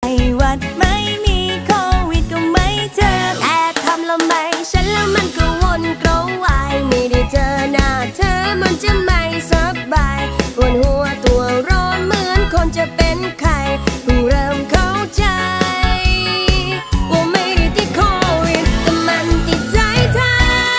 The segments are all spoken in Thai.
หวัดไม่มีโควิดก็ไม่เจอแต่ทำละไมฉันแล้วมันก็วนกระวายไม่ได้เจอหน้าเธอมันจะไม่สบายปวดหัวตัวร้อนเหมือนคนจะเป็นไข้เพิ่งเริ่มเข้าใจว่าไม่ได้ติดโควิดแต่มันติดใจเธอ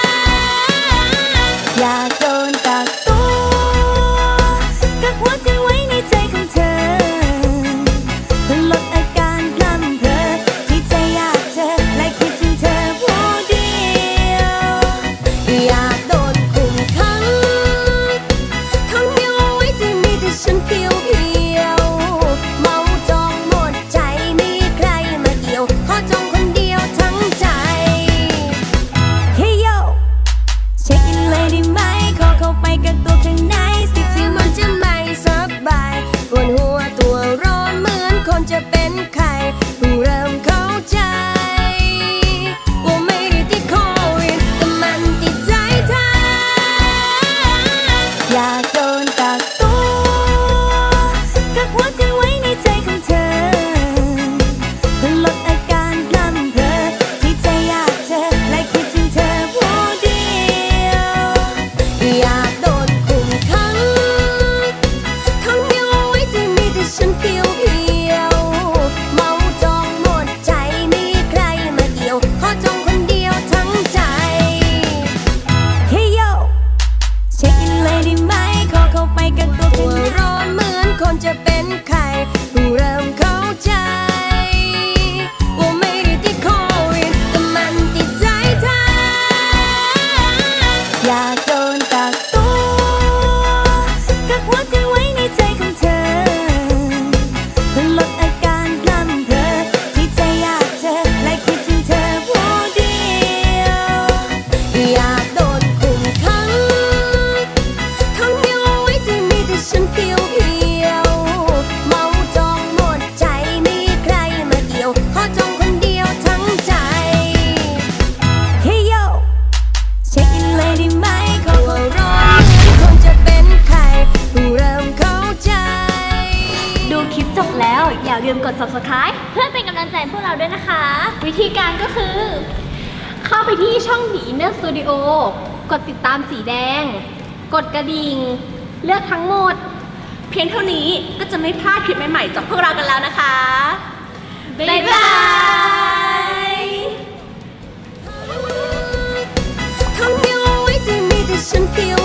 อยากโดนกักตัวกักหัวใจไว้ในใจของเธอเพื่อลดอาการกล้ำเธอที่ใจอยากเจอและคิดถึงเธอผู้เดียวอยากโดนคุมขังขังเหนียวเอาไว้ที่มีแต่ฉันเพียวเมาจองหมดใจมีใครมาเกี่ยวขอจองคนเดียวทั้งใจ Hey yo เช็คอินเลยได้ไหมขอเข้าไปกักตัวข้างในสิที่มันจะไม่สบายปวดหัวตัวร้อนเหมือนคนจะเป็นไข้เพิ่งเริ่มเข้าใจว่าไม่ได้ติดโควิดแต่มันติดใจเธออยากโดนกักตัวกักหัวใจไว้ในใจของเธอเพื่อลดอาการกล้ำเธอที่ใจอยากเจอและคิดถึงเธอผู้เดียวอยากโดนคุมขังขังเหนียวเอาไว้ที่มีแต่ฉันเพียวเมาจองหมดใจมีใครมาเกี่ยวขอจองคนเดียวทั้งใจ Hey yo เช็คอินเลยได้ไหมขอเข้าไปกักตัวตัวร้อนเหมือนคนจะเป็นไข้เพิ่งเริ่มเข้าใจว่าไม่ได้ติดโควิดแต่มันติดใจเธออยากโดนกักตัวกักหัวใจไว้ในใจของเธอเพื่อลดอาการกล้ำเธอที่ใจอยากเจอและคิดถึงเธอผู้เดียวอยากโดนคุมขังขังเหนียวเอาไว้ที่มีแต่ฉันเพียวเมาจองหมดใจมีใครมาเกี่ยวขอจองคนเดียวทั้งใจ Hey yo เช็คอินเลยได้ไหมขอร้อนคนจะเป็นไข้เพิ่งเริ่มเข้าใจดูคลิปจบแล้วอย่าลืมกด subscribe เพื่อเป็นกำลังใจพวกเราด้วยนะคะ วิธีการก็คือ เข้าไปที่ช่อง The Inner Studio กดติดตามสีแดง กดกระดิ่งเลือกทั้งหมดเพียงเท่านี้ก็จะไม่พลาดคลิปใหม่ๆจากพวกเรากันแล้วนะคะบ๊ายบายคำเดียวเอาไว้ที่มีแต่ฉันเพียว